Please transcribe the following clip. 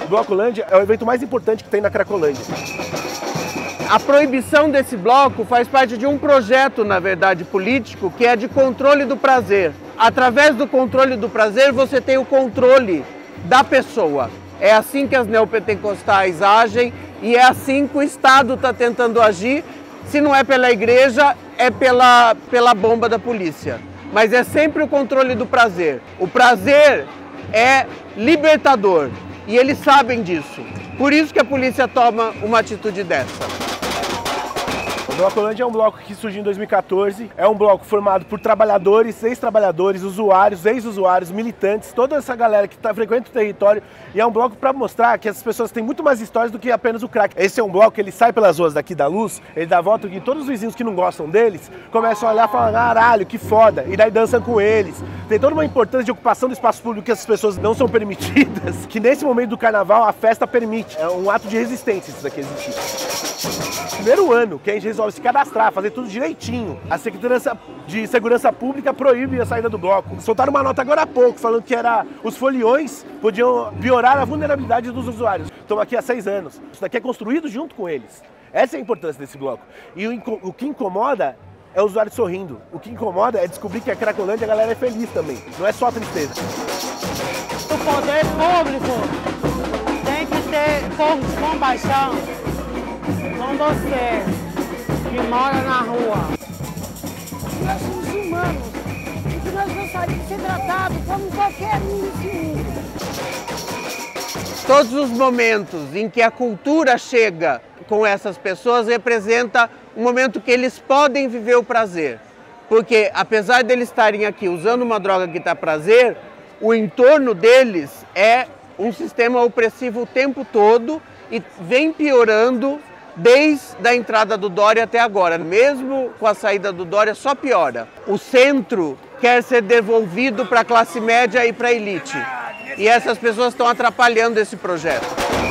Blocolândia é o evento mais importante que tem na Cracolândia. A proibição desse bloco faz parte de um projeto, na verdade, político, que é de controle do prazer. Através do controle do prazer, você tem o controle da pessoa. É assim que as neopentecostais agem e é assim que o Estado está tentando agir. Se não é pela igreja, é pela bomba da polícia. Mas é sempre o controle do prazer. O prazer é libertador e eles sabem disso. Por isso que a polícia toma uma atitude dessa. O Blocolândia é um bloco que surgiu em 2014, é um bloco formado por trabalhadores, ex-trabalhadores, usuários, ex-usuários, militantes, toda essa galera que frequenta o território, e é um bloco para mostrar que essas pessoas têm muito mais histórias do que apenas o crack. Esse é um bloco que ele sai pelas ruas daqui da Luz, ele dá a volta e todos os vizinhos que não gostam deles começam a olhar e falar, caralho, que foda, e daí dançam com eles. Tem toda uma importância de ocupação do espaço público que essas pessoas não são permitidas, que nesse momento do carnaval a festa permite. É um ato de resistência isso daqui existir. Primeiro ano que a gente resolve se cadastrar, fazer tudo direitinho. A Secretaria de Segurança Pública proíbe a saída do bloco. Soltaram uma nota agora há pouco, falando que os foliões podiam piorar a vulnerabilidade dos usuários. Estamos aqui há 6 anos. Isso daqui é construído junto com eles. Essa é a importância desse bloco. E o que incomoda é o usuário sorrindo. O que incomoda é descobrir que a Cracolândia a galera é feliz também. Não é só tristeza. O poder público tem que ter compaixão com você que mora na rua. Nós somos humanos e que nós gostaríamos de ser tratados como qualquer um nesse mundo. Todos os momentos em que a cultura chega com essas pessoas representa um momento que eles podem viver o prazer. Porque apesar de eles estarem aqui usando uma droga que dá prazer, o entorno deles é um sistema opressivo o tempo todo e vem piorando desde a entrada do Dória até agora. Mesmo com a saída do Dória, só piora. O centro quer ser devolvido para a classe média e para a elite. E essas pessoas estão atrapalhando esse projeto.